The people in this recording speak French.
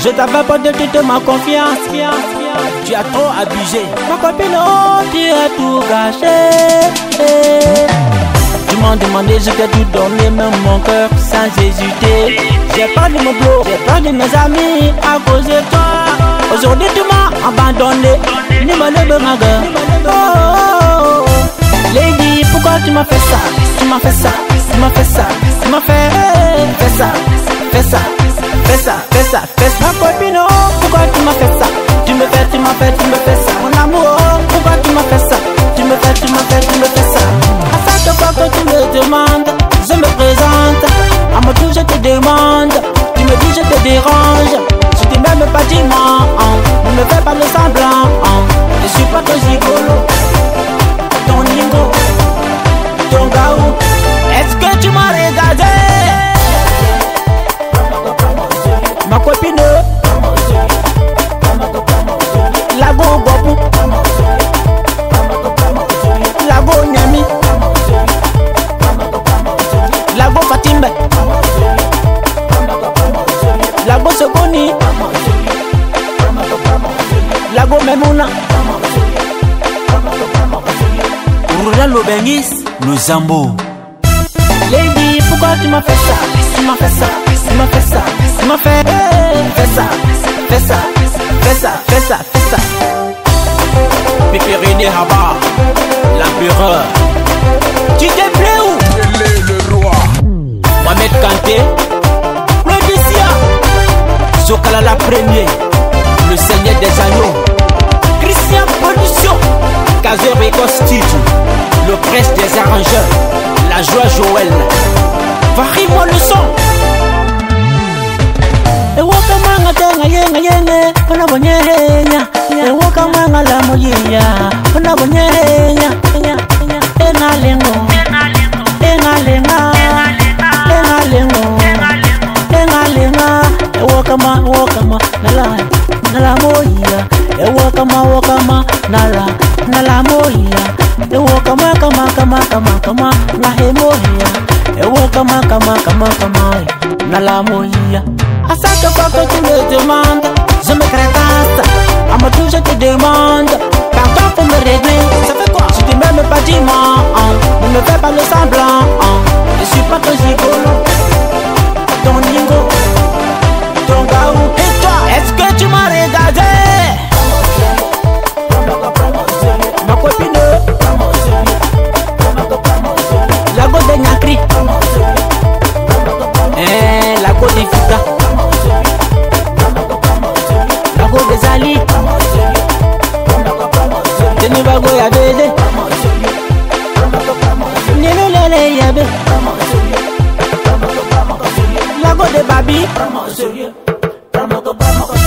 Je t'avais pas de toute ma confiance. Tu as trop abusé. Ma copine, oh, tu as tout gâché. Tu m'as demandé, je t'ai tout donné, même mon cœur sans hésiter. J'ai perdu mon boulot, j'ai perdu mes amis à cause de toi. Aujourd'hui tu m'as abandonné. Ni ma gueule. Oh, oh, oh. Lady, pourquoi tu m'as fait ça? Tu m'as fait ça, tu m'as fait ça, tu m'as fait ça, fais ça, fais ça, fais ça, fais ça. Ma copine, oh, pourquoi tu m'as fait ça? Tu me fais, tu m'as fait, tu me fais ça. Mon amour, oh, pourquoi tu m'as fait ça? Tu me fais, tu m'as fait, tu me fais ça. À chaque fois que tu me demandes, je me présente. À mon tour je te demande, tu me dis je te dérange. Je t'ai même pas dit moi, ne me fais pas le semblant. Je suis pas ton gigolo, ton ningo, ton gaou. Est-ce que tu m'as regardé? Ma copine, Lago Bobu, Lago Nyami, Lago Fatimbe, Lago Sokoni, Lago Memouna, Rula Lobengis, le Zambo. Lady, pourquoi tu m'as fait ça? Tu m'as fait ça, tu m'as fait ça, tu m'as fait ça, fais ça, fais ça, fais ça, fais ça. Pépérine Haba, l'empereur. Tu t'es blé où? Il est le roi. Mohamed Kanté, Claudicia, Zokala la premier, le seigneur des agneaux, Christian Production, Kazer Record Studio, le prince des arrangeurs, la joie Joël, varie-moi le son. Ewaka manga tanga yenge, ona bonyenya. Ewaka manga la moyiya, ona bonyenya. Engalengo, engalenga, engalenga. Ewaka ma, nala moyiya. Ewaka ma, nala moyiya. Ewaka ma, la hemoyiya. Ewaka ma, nala moyiya. À chaque fois que tu me demandes, je me crétasse. À mon tour je te demande, pardon pour me régler. Ça fait quoi? Je t'ai même pas dit moi, ne me fais pas le semblant. Je suis pas ton gigolo, ton ningo, ton gaou. Et toi, est-ce que tu m'as regardé? Ma copine, la go de Nyakri, la go de Fika, la go de Zali, de Nubago Yabede, Nino Lele Yabe, la go de Babi.